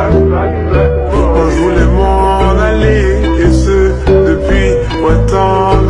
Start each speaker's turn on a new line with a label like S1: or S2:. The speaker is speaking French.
S1: Moi je voulais m'en aller, et ce depuis autant